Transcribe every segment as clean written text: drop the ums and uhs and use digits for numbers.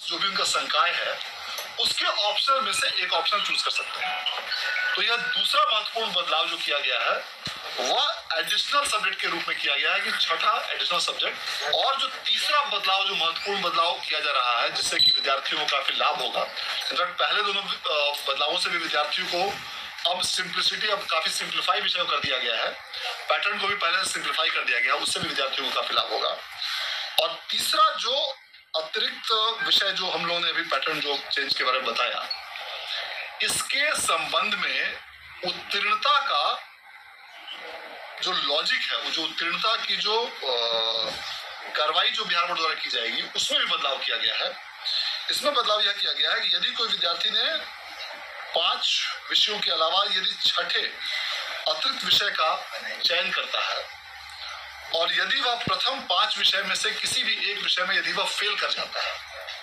जो भी उनका संकाय है उसके ऑप्शनल में से एक ऑप्शन चूज कर सकते हैं। तो यह दूसरा महत्वपूर्ण बदलाव जो किया गया है वह एडिशनल सब्जेक्ट के रूप में किया गया है कि छठा एडिशनल सब्जेक्ट। और जो तीसरा बदलाव, जो महत्वपूर्ण बदलाव किया जा रहा है जिससे कि विद्यार्थियों को काफी लाभ होगा, इनफैक्ट पहले दोनों बदलावों से भी विद्यार्थियों को अब सिंप्लिसिटी, अब काफी सिंप्लीफाई विषय कर दिया गया है, पैटर्न को भी पहले से सिंप्लीफाई कर दिया गया, उससे भी विद्यार्थियों को काफी लाभ होगा। और तीसरा जो अतिरिक्त विषय जो हम लोगों ने अभी पैटर्न जो चेंज के बारे में बताया, इसके संबंध में उत्तीर्णता का जो लॉजिक है, वो जो उत्तीर्णता की जो कार्रवाई जो बिहार बोर्ड द्वारा की जाएगी उसमें भी बदलाव किया गया है। इसमें बदलाव यह किया गया है कि यदि कोई विद्यार्थी ने 5 विषयों के अलावा यदि छठे अतिरिक्त विषय का चयन करता है और यदि वह प्रथम 5 विषय में से किसी भी एक विषय में यदि वह फेल कर जाता है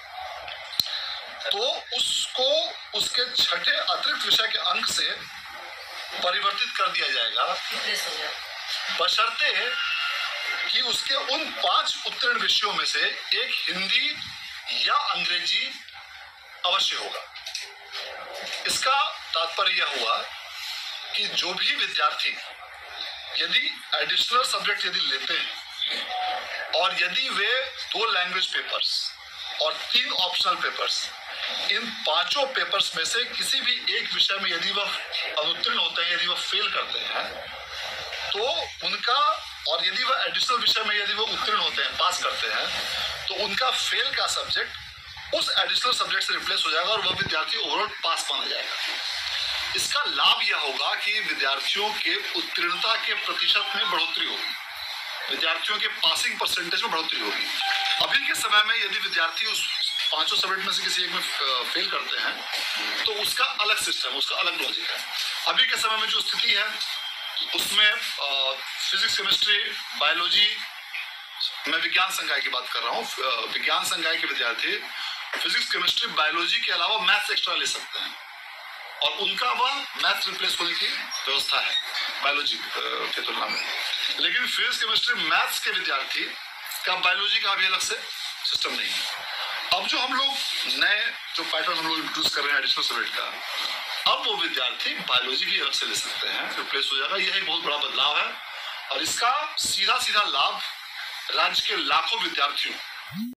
तो उसको उसके छठे अतिरिक्त विषय के अंक से परिवर्तित कर दिया जाएगा, बशर्ते कि उसके उन 5 उत्तीर्ण विषयों में से एक हिंदी या अंग्रेजी अवश्य होगा। इसका तात्पर्य यह हुआ कि जो भी विद्यार्थी यदि एडिशनल सब्जेक्ट यदि लेते हैं और यदि वे 2 लैंग्वेज पेपर्स और 3 ऑप्शनल पेपर्स, इन 5 पेपर्स में से किसी भी एक विषय में यदि वह अनुत्तीर्ण होते हैं, यदि वह फेल करते हैं, तो उनका, और यदि वह एडिशनल विषय में यदि वह उत्तीर्ण होते हैं, पास करते हैं, तो उनका फेल का सब्जेक्ट उस एडिशनल सब्जेक्ट से रिप्लेस हो जाएगा और वह विद्यार्थी ओवरऑल पास माना जाएगा। इसका लाभ यह होगा कि विद्यार्थियों के उत्तीर्णता के प्रतिशत में बढ़ोतरी होगी, विद्यार्थियों के पासिंग परसेंटेज में बढ़ोतरी होगी। अभी के समय में यदि विद्यार्थी उस 5 सब्जेक्ट में से किसी एक में फेल करते हैं तो उसका अलग सिस्टम, उसका अलग लॉजिक है। अभी के समय में जो स्थिति है उसमें फिजिक्स, केमिस्ट्री, बायोलॉजी, मैं विज्ञान संकाय की बात कर रहा हूँ, विज्ञान संकाय के विद्यार्थी फिजिक्स, केमिस्ट्री, बायोलॉजी के अलावा मैथ्स एक्स्ट्रा ले सकते हैं और उनका वह मैथ्स रिप्लेस होने की व्यवस्था है बायोलॉजी के तुलना में। लेकिन फिजिक्स, केमिस्ट्री, मैथ्स के विद्यार्थी का बायोलॉजी का अभी अलग से सिस्टम नहीं है। अब जो हम लोग नए जो पैटर्न हम लोग इंट्रोड्यूस कर रहे हैं एडिशनल सब्जेक्ट का, अब वो विद्यार्थी बायोलॉजी भी अलग से ले सकते हैं, रिप्लेस हो जाएगा। यह एक बहुत बड़ा बदलाव है और इसका सीधा सीधा लाभ राज्य के लाखों विद्यार्थियों